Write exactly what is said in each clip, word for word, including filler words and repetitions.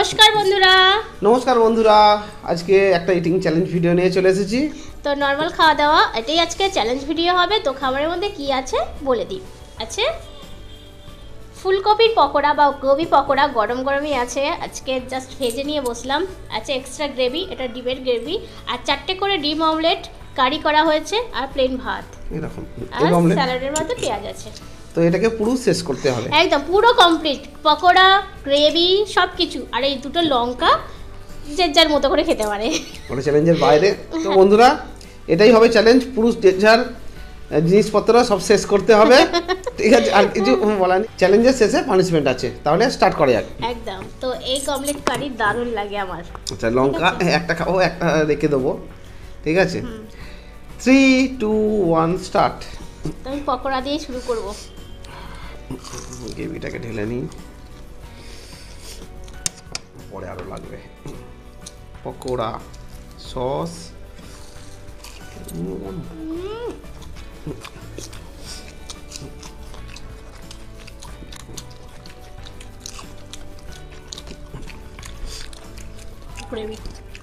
নমস্কার বন্ধুরা নমস্কার বন্ধুরা আজকে একটা ইটিং চ্যালেঞ্জ ভিডিও নিয়ে চলে এসেছি। তো নরমাল খাওয়া দাওয়া এটাই আজকে চ্যালেঞ্জ ভিডিও হবে। তো খাবারের মধ্যে কি আছে বলে দিই। আছে ফুলকপির পকোড়া বা গোবি পকোড়া, গরম গরমই আছে, আজকে জাস্ট ভেজে নিয়ে বসলাম। আছে এক্সট্রা গ্রেভি, এটা ডিমের গ্রেভি, আর চারটে করে ডিম অমলেট কারি করা হয়েছে, আর প্লেন ভাত, এরকম আর স্যালাডের মধ্যে পেঁয়াজ আছে। তো এটাকে পুরো শেষ করতে হবে, একদম পুরো কমপ্লিট, পকোড়া গ্রেভি সব কিছু, আর এই দুটো লঙ্কা যে যার মতো করে খেতে পারে, ওটা চ্যালেঞ্জের বাইরে। তো বন্ধুরা এটাই হবে চ্যালেঞ্জ, পুরো যে যার জিনিসপত্র সব শেষ করতে হবে, ঠিক আছে? আর কিছু বলা নেই, চ্যালেঞ্জের শেষে পানিশমেন্ট আছে। তাহলে স্টার্ট করা যাক। একদম। তো এই অমলেট কারি দারুণ লাগে আমার। আচ্ছা লঙ্কা একটা খাবো, একটা রেখে দেবো, ঠিক আছে? Three two one start. আমি পকোড়া দিয়ে শুরু করব। গ্রেভিটাকে ঢেলে নিই, পরে আরো লাগবে। পকোড়া সস, গ্রেভি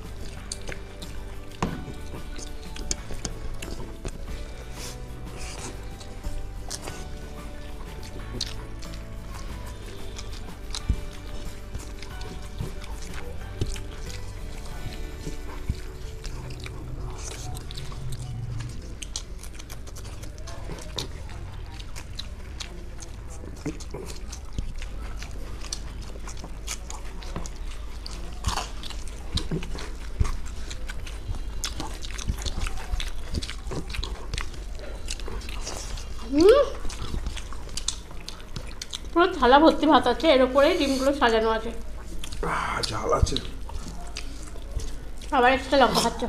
পুরো থালা ভর্তি ভাত আছে, এর উপরে ডিমগুলো সাজানো আছে, ঝাল আছে, আবার একটা লঙ্কা খাচ্ছে।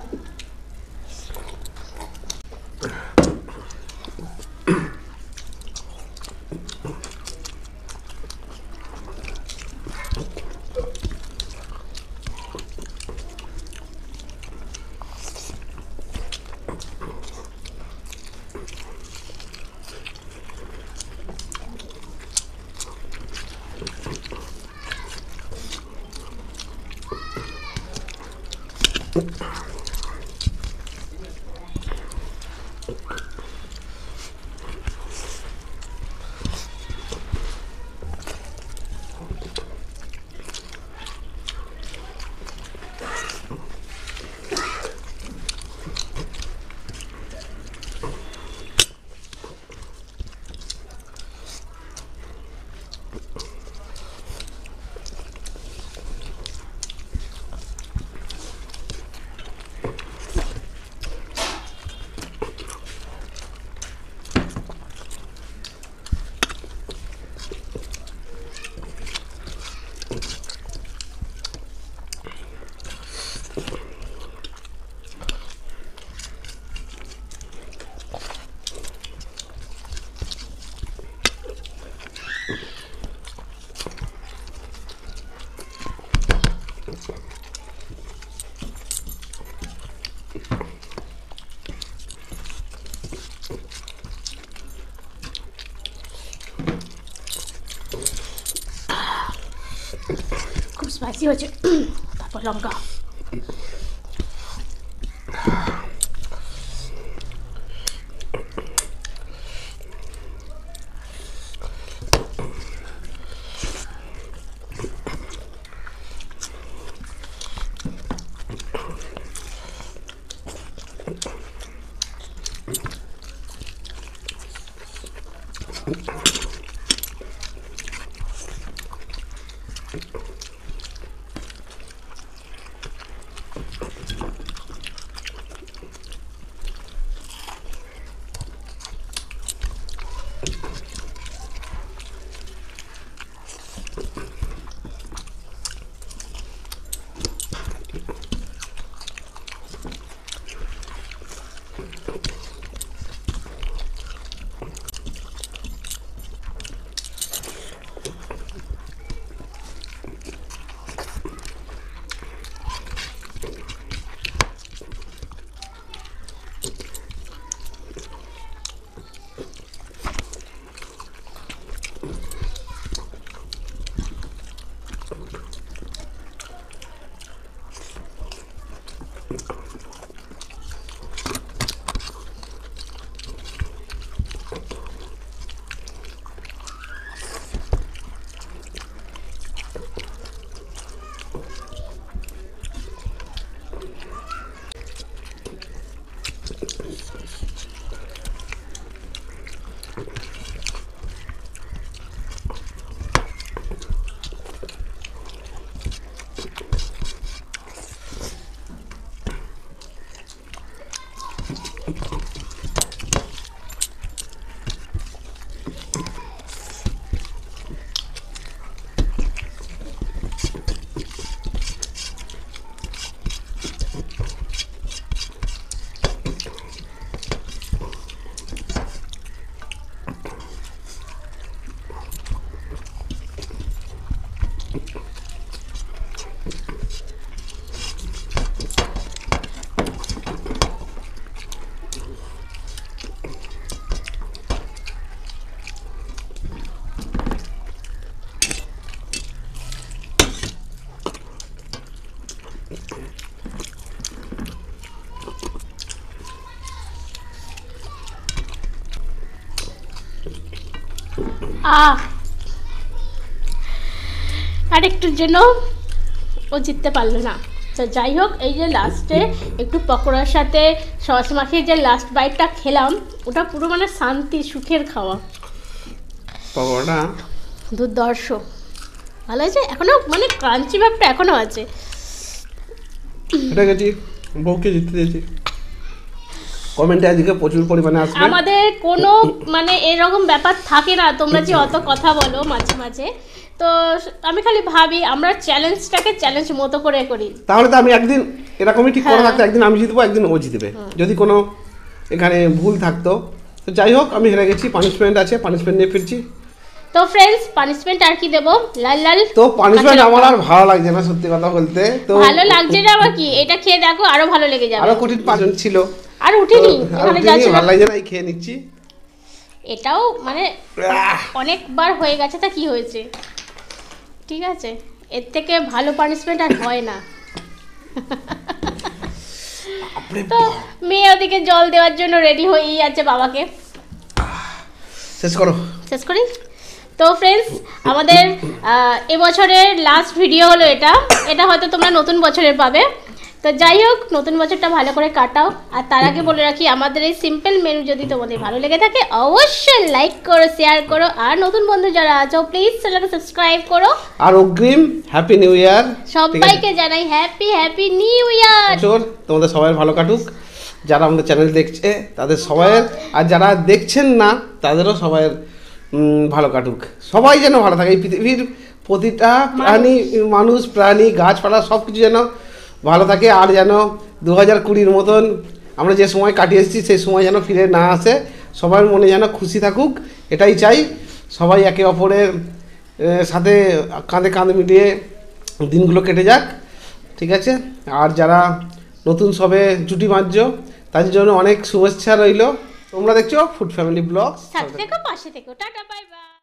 খুব স্পাইসি হয়েছে, তারপর লঙ্কা। আহ আর একটুর জন্য ও জিততে পারলো না। তো যাই হোক, এই যে লাস্টে একটু পকোড়ার সাথে সস মাখিয়ে যে লাস্ট বাইটটা খেলাম, ওটা পুরো মানে শান্তি সুখের খাওয়া। পকোড়াটা দুর্ধর্ষ ভালো হয়েছে, এখনো মানে ক্রাঞ্চি ভাবটা এখনো আছে। এটা গেছি বউকে জিততে দিয়েছি। কমেন্টে আজকে প্রচুর পরিমাণে আসবে। আমাদের কোনো মানে এরকম ব্যাপার থাকে না, তোমরা যে অত কথা বলো মাঝে মাঝে, তো আমি খালি ভাবি আমরা চ্যালেঞ্জটাকে চ্যালেঞ্জ মতো করে করি। তাহলে তো আমি একদিন এরকমই ঠিক করে থাকতো, একদিন আমি জিতবো একদিন ও জিতবে, যদি কোনো এখানে ভুল থাকতো। তো যাই হোক, আমি হেরে গেছি, পানিশমেন্ট আছে, পানিশমেন্ট নিয়ে ফিরছি। তো ফ্রেন্ডস, পানিশমেন্ট আর কি দেবো, লাল লাল। তো পানিশমেন্ট আমার আর ভালো লাগছে না সত্যি কথা বলতে। তো ভালো লাগছে না আবার কি, এটা খেয়ে দেখো আরো ভালো লেগে যাবে। আরো কঠিন পাচন ছিল, আর উঠিনি, এখানে যাচ্ছে ভালো লাগছে না, এই খেয়ে নিচ্ছি। এটাও মানে অনেকবার হয়ে গেছে, তা কি হয়েছে, ঠিক আছে, এর থেকে ভালো পানিশমেন্ট আর হয় না। তো মেয়ে ওদিকে জল দেওয়ার জন্য রেডি হয়েই আছে বাবাকে। শেষ করো, শেষ করি। তো ফ্রেন্ডস, আমাদের এবছরের লাস্ট ভিডিও হলো এটা। এটা হয়তো তোমরা নতুন বছরের পাবে। তো যাই হোক, নতুন বছরটা ভালো করে কাটাও। আর তার আগে বলে রাখি, আমাদের এই সিম্পল মেনু যদি তোমাদের ভালো লেগে থাকে অবশ্যই লাইক করো, শেয়ার করো, আর নতুন বন্ধু যারা আছো প্লিজ চ্যানেলকে সাবস্ক্রাইব করো। আর অগ্রিম হ্যাপি নিউ ইয়ার সবাইকে জানাই হ্যাপি হ্যাপি নিউ ইয়ার। তোমাদের সবাই ভালো কাটুক, যারা আমাদের চ্যানেল দেখছে তাদের সবাইয়ের, আর যারা দেখছেন না তাদেরও সবাইয়ের ভালো কাটুক। সবাই যেন ভালো থাকে, এই পৃথিবীর প্রতিটা প্রাণী, মানুষ, প্রাণী, গাছপালা সব কিছু যেন ভালো থাকে। আর যেন দু হাজার কুড়ির মতন আমরা যে সময় কাটিয়ে এসেছি সেই সময় যেন ফিরে না আসে, সবার মনে যেন খুশি থাকুক, এটাই চাই। সবাই একে অপরের সাথে কাঁধে কাঁধ মিলিয়ে দিনগুলো কেটে যাক, ঠিক আছে। আর যারা নতুন সবে জুটি বাঁধছ তাদের জন্য অনেক শুভেচ্ছা রইল। তোমরা দেখছো ফুড ফ্যামিলি ব্লগস, সাথে থেকো, পাশে থেকো, টাটা বাই বাই।